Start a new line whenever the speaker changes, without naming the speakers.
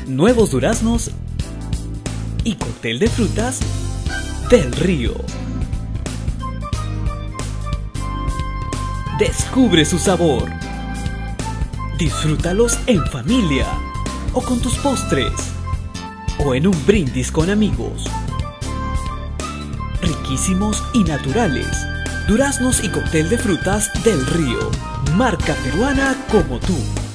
nuevos duraznos y cóctel de frutas del río. Descubre su sabor. Disfrútalos en familia o con tus postres o en un brindis con amigos. Riquísimos y naturales. Duraznos y cóctel de frutas del río. Marca peruana como tú.